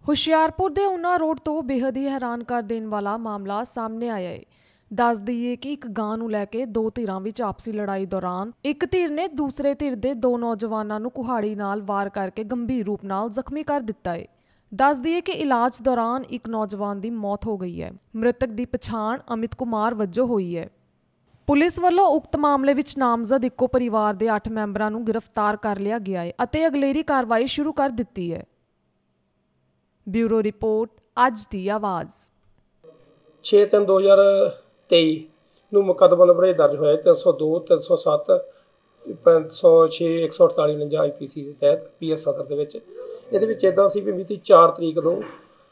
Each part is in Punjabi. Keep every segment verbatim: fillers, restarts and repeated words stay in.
ਹੁਸ਼ਿਆਰਪੁਰ ਦੇ ਊਨਾ ਰੋਡ ਤੋਂ ਬੇहद ਹੀ ਹੈਰਾਨ ਕਰ ਦੇਣ ਵਾਲਾ ਮਾਮਲਾ ਸਾਹਮਣੇ ਆਇਆ ਹੈ। ਦੱਸ ਦਈਏ ਕਿ ਇੱਕ ਗਾਂ ਨੂੰ ਲੈ ਕੇ ਦੋ ਧਿਰਾਂ ਵਿੱਚ ਆਪਸੀ ਲੜਾਈ ਦੌਰਾਨ ਇੱਕ ਧਿਰ ਨੇ ਦੂਸਰੇ ਧਿਰ ਦੇ ਦੋ ਨੌਜਵਾਨਾਂ ਨੂੰ ਕੁਹਾੜੀ ਨਾਲ ਵਾਰ ਕਰਕੇ ਗੰਭੀਰ ਰੂਪ ਨਾਲ ਜ਼ਖਮੀ ਕਰ ਦਿੱਤਾ ਹੈ। ਦੱਸ ਦਈਏ ਕਿ ਇਲਾਜ ਦੌਰਾਨ ਇੱਕ ਨੌਜਵਾਨ ਦੀ ਮੌਤ ਹੋ ਗਈ ਹੈ। ਮ੍ਰਿਤਕ ਦੀ ਪਛਾਣ ਅਮਿਤ ਕੁਮਾਰ ਵਜੋਂ ਹੋਈ ਹੈ। ਪੁਲਿਸ ਵੱਲੋਂ ਉਕਤ ਮਾਮਲੇ ਵਿੱਚ ਨਾਮਜ਼ਦ ਇੱਕੋ ਪਰਿਵਾਰ ਦੇ ਅੱਠ ਮੈਂਬਰਾਂ ਨੂੰ ਗ੍ਰਿਫਤਾਰ ਕਰ ਲਿਆ ਗਿਆ ਹੈ ਅਤੇ ਅਗਲੇਰੀ ਕਾਰਵਾਈ ਸ਼ੁਰੂ ਕਰ ਦਿੱਤੀ ਹੈ। ਬਿਊਰੋ ਰਿਪੋर्ट ਅੱਜ ਦੀ ਆਵਾਜ਼। छे तीन दो हज़ार तेई ਨੂੰ ਮੁਕੱਦਮਾ ਨੰਬਰ ਦਰਜ ਹੋਇਆ तीन सौ दो तीन सौ सात पाँच सौ छे एक सौ अड़ताली उनंजा आई पी सी ਦੇ ਤਹਿਤ ਪੀ ਐਸ ਸਦਰ ਦੇ ਵਿੱਚ ਇਹਦੇ ਵਿੱਚ ਇਦਾਂ ਸੀ ਵੀ ਮਿਤੀ चार ਤਰੀਕ ਨੂੰ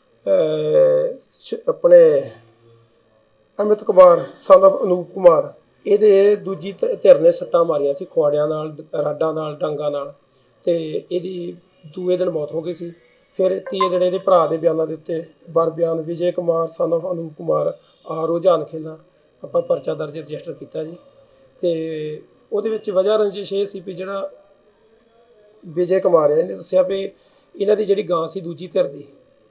ਆਪਣੇ ਅਮਿਤ ਕੁਮਾਰ ਸਨ ਆਫ ਅਨੂਪ ਕੁਮਾਰ ਇਹਦੇ ਦੂਜੀ ਧਿਰ ਨੇ ਸੱਟਾਂ ਮਾਰੀਆਂ ਸੀ ਖੁਆੜਿਆਂ ਨਾਲ, ਰਾਡਾਂ ਨਾਲ, ਡਾਂਗਾਂ ਨਾਲ, ਤੇ ਇਹਦੀ ਦੂਏ ਦਿਨ ਮੌਤ ਹੋ ਗਈ ਸੀ। फिर तीए ਜਿਹੜੇ ਇਹਦੇ ਭਰਾ ਦੇ ਬਿਆਨਾਂ ਦੇ ਉੱਤੇ ਬਰ ਬਿਆਨ ਵਿਜੇ ਕੁਮਾਰ ਸਨ ਆਫ ਅਨੂਪ ਕੁਮਾਰ ਆ ਰੁਝਾਨ ਖੇਲਾ ਆਪਾਂ ਪਰਚਾ ਦਰਜ ਰਜਿਸਟਰ ਕੀਤਾ ਜੀ। ਤੇ ਉਹਦੇ ਵਿੱਚ ਵਜ੍ਹਾ ਰੰਜਿਸ਼ ਇਹ ਸੀ ਵੀ ਜਿਹੜਾ ਵਿਜੇ ਕੁਮਾਰ ਹੈ ਇਹਨੇ ਦੱਸਿਆ ਵੀ ਇਹਨਾਂ ਦੀ ਜਿਹੜੀ ਗਾਂ ਸੀ ਦੂਜੀ ਧਿਰ ਦੀ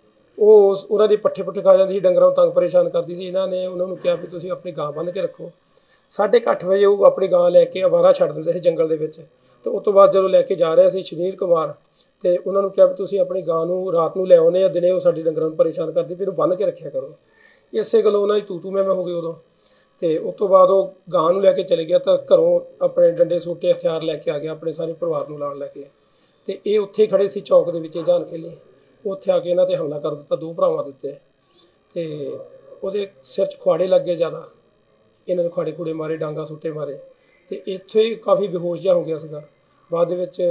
ਉਹ ਉਹਨਾਂ ਦੇ ਪੱਠੇ ਪੁੱਠੇ ਖਾ ਜਾਂਦੀ ਸੀ, ਡੰਗਰਾਂ ਨੂੰ ਤੰਗ ਪਰੇਸ਼ਾਨ ਕਰਦੀ ਸੀ। ਇਹਨਾਂ ਨੇ ਉਹਨਾਂ ਨੂੰ ਕਿਹਾ ਵੀ ਤੁਸੀਂ ਆਪਣੀ ਗਾਂ ਬੰਨ੍ਹ ਕੇ ਰੱਖੋ। ਸਾਢੇ ਕੁ ਅੱਠ ਵਜੇ ਉਹ ਆਪਣੀ ਗਾਂ ਲੈ ਕੇ ਅਵਾਰਾ ਛੱਡ ਦਿੰਦੇ ਸੀ ਜੰਗਲ ਦੇ ਵਿੱਚ। ਤੇ ਉਸ ਤੋਂ ਬਾਅਦ ਜਦੋਂ ਲੈ ਕੇ ਜਾ ਰਿਹਾ ਸੀ ਸੁਨੀਲ ਕੁਮਾਰ ਤੇ ਉਹਨਾਂ ਨੂੰ ਕਿਹਾ ਵੀ ਤੁਸੀਂ ਆਪਣੀ ਗਾਂ ਨੂੰ ਰਾਤ ਨੂੰ ਲੈ ਆਉਂਦੇ ਆ, ਦਿਨੇ ਉਹ ਸਾਡੀ ਡੰਗਰਾਂ ਨੂੰ ਪਰੇਸ਼ਾਨ ਕਰਦੀ, ਫਿਰ ਉਹਨੂੰ ਬੰਨ੍ਹ ਕੇ ਰੱਖਿਆ ਕਰੋ। ਇਸੇ ਗੱਲੋਂ ਉਹਨਾਂ ਦੀ ਤੂ ਤੂ ਮੈਂ ਮੈਂ ਹੋ ਗਈ ਉਦੋਂ। ਤੇ ਉਸ ਤੋਂ ਬਾਅਦ ਉਹ ਗਾਂ ਨੂੰ ਲੈ ਕੇ ਚਲੇ ਗਿਆ ਤਾਂ ਘਰੋਂ ਆਪਣੇ ਡੰਡੇ ਸੋਟੇ ਹਥਿਆਰ ਲੈ ਕੇ ਆ ਗਿਆ ਆਪਣੇ ਸਾਰੇ ਪਰਿਵਾਰ ਨੂੰ ਨਾਲ ਲੈ ਕੇ। ਤੇ ਇਹ ਉੱਥੇ ਖੜੇ ਸੀ ਚੌਕ ਦੇ ਵਿੱਚ ਜਾਨ ਖੇਲੀ, ਉੱਥੇ ਆ ਕੇ ਇਹਨਾਂ ਤੇ ਹਮਲਾ ਕਰ ਦਿੱਤਾ ਦੋ ਭਰਾਵਾਂ ਦੇ ਉੱਤੇ। ਤੇ ਉਹਦੇ ਸਿਰ 'ਚ ਖੁਆੜੇ ਲੱਗ ਗਏ ਜ਼ਿਆਦਾ, ਇਹਨਾਂ ਨੇ ਖੁਆੜੇ ਖੂੜੇ ਮਾਰੇ, ਡਾਂਗਾ ਸੋਟੇ ਮਾਰੇ ਤੇ ਇੱਥੇ ਹੀ ਕਾਫੀ ਬੇਹੋਸ਼ ਜਿਹਾ ਹੋ ਗਿਆ ਸੀਗਾ। ਬਾਅਦ ਦੇ ਵਿੱਚ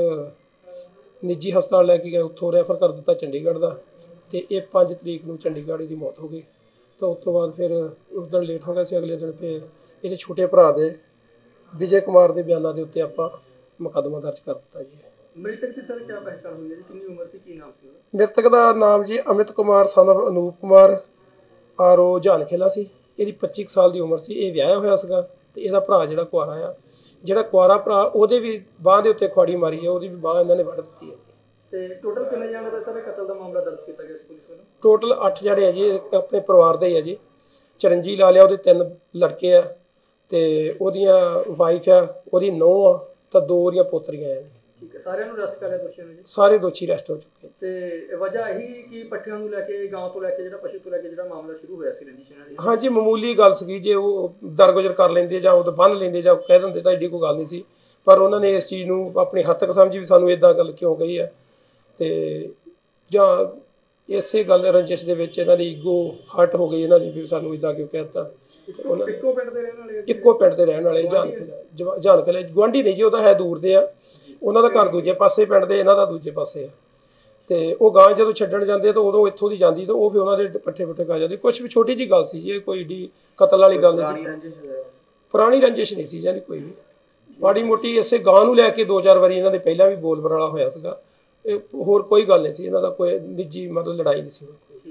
ਨਿੱਜੀ ਹਸਪਤਾਲ ਲੈ ਕੇ ਗਏ, ਉੱਥੋਂ ਰੈਫਰ ਕਰ ਦਿੱਤਾ ਚੰਡੀਗੜ੍ਹ ਦਾ। ਤੇ ਇਹ ਪੰਜ ਤਰੀਕ ਨੂੰ ਚੰਡੀਗੜ੍ਹ ਦੀ ਮੌਤ ਹੋ ਗਈ। ਤਾਂ ਉਸ ਤੋਂ ਬਾਅਦ ਫਿਰ ਉਸ ਦਿਨ ਲੇਟ ਹੋ ਗਿਆ ਸੀ, ਅਗਲੇ ਦਿਨ ਫਿਰ ਇਹਦੇ ਛੋਟੇ ਭਰਾ ਦੇ ਵਿਜੇ ਕੁਮਾਰ ਦੇ ਬਿਆਨਾਂ ਦੇ ਉੱਤੇ ਆਪਾਂ ਮੁਕੱਦਮਾ ਦਰਜ ਕਰ ਦਿੱਤਾ ਜੀ। ਮ੍ਰਿਤਕ ਦੀ ਸਰ ਕਿਆ ਪਹਿਚਾਣ ਹੋਈ ਹੈ ਜੀ? ਕਿੰਨੀ ਉਮਰ ਸੀ, ਕੀ ਨਾਮ ਸੀ ਉਹਦਾ? ਮ੍ਰਿਤਕ ਦਾ ਨਾਮ ਜੀ Amit Kumar son of Anup Kumar R O ਜਾਨ ਖੇਲਾ ਸੀ। ਇਹਦੀ ਪੱਚੀ ਕੁ ਸਾਲ ਦੀ ਉਮਰ ਸੀ। ਇਹ ਵਿਆਹਿਆ ਹੋਇਆ ਸੀਗਾ ਤੇ ਇਹਦਾ ਭਰਾ ਜਿਹੜਾ ਕੁਆਰਾ ਆ, ਜਿਹੜਾ ਕੁਆਰਾ ਭਰਾ ਉਹਦੇ ਵੀ ਬਾਂਹ ਦੇ ਉੱਤੇ ਖੁਆੜੀ ਮਾਰੀ ਹੈ, ਉਹਦੀ ਵੀ ਬਾਂਹ ਇਹਨਾਂ ਨੇ ਵੱਢ ਦਿੱਤੀ ਹੈ। ਤੇ ਟੋਟਲ ਕਿੰਨੇ ਜਣਾਂ ਦਾ ਸਰ ਕਤਲ ਦਾ ਮਾਮਲਾ ਦਰਜ ਕੀਤਾ ਗਿਆ ਸੀ ਪੁਲਿਸ ਵੱਲੋਂ? ਟੋਟਲ ਅੱਠ ਜਣੇ ਆ ਜੀ, ਆਪਣੇ ਪਰਿਵਾਰ ਦੇ ਹੀ ਆ ਜੀ। ਚਰਨਜੀਤ ਲਾ ਲਿਆ, ਉਹਦੇ ਤਿੰਨ ਲੜਕੇ ਆ ਤੇ ਉਹਦੀਆਂ ਵਾਈਫ ਆ, ਉਹਦੀ ਨੂੰਹ ਆ, ਤਾਂ ਦੋ ਉਹਦੀਆਂ ਪੋਤਰੀਆਂ ਆ। ਠੀਕ ਹੈ, ਸਾਰਿਆਂ ਨੂੰ ਅਰੈਸਟ ਕਰ ਲਿਆ ਦੋਸ਼ੀਆਂ ਨੂੰ ਜੀ? ਸਾਰੇ ਦੋਸ਼ੀ ਅਰੈਸਟ ਹੋ ਚੁੱਕੇ। ਤੇ ਵਜ੍ਹਾ ਇਹੀ ਕਿ ਪੱਠਿਆਂ ਨੂੰ ਲੈ ਕੇ, ਗਾਂ ਤੋਂ ਲੈ ਕੇ, ਜਿਹੜਾ ਪਸ਼ੂ ਤੋਂ ਲੈ ਕੇ ਜਿਹੜਾ ਮਾਮਲਾ ਸ਼ੁਰੂ ਹੋਇਆ ਸੀ ਰੰਜਿਸ਼ ਇਹਨਾਂ ਦੀ? ਹਾਂਜੀ, ਮਾਮੂਲੀ ਗੱਲ ਸੀਗੀ। ਜੇ ਉਹ ਦਰਗੁਜ਼ਰ ਕਰ ਲੈਂਦੇ ਜਾਂ ਉਹ ਬੰਨ੍ਹ ਲੈਂਦੇ ਜਾਂ ਕਹਿ ਦਿੰਦੇ ਤਾਂ ਐਡੀ ਕੋਈ ਗੱਲ ਨਹੀਂ ਸੀ। ਪਰ ਉਹਨਾਂ ਨੇ ਇਸ ਚੀਜ਼ ਨੂੰ ਆਪਣੀ ਹੱਦ ਤੱਕ ਸਮਝੀ ਵੀ ਸਾਨੂੰ ਇੱਦਾਂ ਗੱਲ ਕਿਉਂ ਕਹੀ ਹੈ। ਤੇ ਜਾਂ ਇਸੇ ਗੱਲ ਰੰਜਿਸ਼ ਦੇ ਵਿੱਚ ਇਹਨਾਂ ਦੀ ਈਗੋ ਹਰਟ ਹੋ ਗਈ ਇਹਨਾਂ ਦੀ ਵੀ ਸਾਨੂੰ ਇੱਦਾਂ ਕਿਉਂ ਕਹਿ ਦਿੱਤਾ। ਇੱਕੋ ਪਿੰਡ ਦੇ ਰਹਿਣ ਵਾਲੇ? ਇੱਕੋ ਪਿੰਡ ਦੇ ਰਹਿਣ ਵਾਲੇ, ਜਾਨ ਖੇਲਾ ਜਾਨ ਖੇਲਾ ਗੁਆਂਢੀ ਨਹੀਂ ਜੀ, ਉਹਦਾ ਹੈ ਦੂਰ ਦੇ ਆ। ਉਹਨਾਂ ਦਾ ਘਰ ਦੂਜੇ ਪਾਸੇ ਪਿੰਡ ਦੇ, ਇਹਨਾਂ ਦਾ ਦੂਜੇ ਪਾਸੇ ਆ। ਤੇ ਉਹ ਗਾਂ ਜਦੋਂ ਛੱਡਣ ਜਾਂਦੇ ਤਾਂ ਉਦੋਂ ਇੱਥੋਂ ਦੀ ਜਾਂਦੀ ਤਾਂ ਉਹ ਫਿਰ ਉਹਨਾਂ ਦੇ ਪੱਠੇ ਪੁੱਠੇ ਖਾ ਜਾਂਦੀ। ਕੁਛ ਵੀ ਛੋਟੀ ਜਿਹੀ ਗੱਲ ਸੀ ਜੀ, ਇਹ ਕੋਈ ਏਡੀ ਕਤਲ ਵਾਲੀ ਗੱਲ ਨਹੀਂ ਸੀ। ਪੁਰਾਣੀ ਰੰਜਿਸ਼ ਨਹੀਂ ਸੀ ਜਾਨੀ ਕੋਈ ਵੀ, ਮਾੜੀ ਮੋਟੀ ਇਸੇ ਗਾਂ ਨੂੰ ਲੈ ਕੇ ਦੋ ਚਾਰ ਵਾਰੀ ਇਹਨਾਂ ਦੇ ਪਹਿਲਾਂ ਵੀ ਬੋਲ ਬਰਾਲਾ ਹੋਇਆ ਸੀਗਾ। ਇਹ ਹੋਰ ਕੋਈ ਗੱਲ ਨਹੀਂ ਸੀ ਇਹਨਾਂ ਦਾ, ਕੋਈ ਨਿੱਜੀ ਮਤਲਬ ਲੜਾਈ ਨਹੀਂ ਸੀ ਕੋਈ।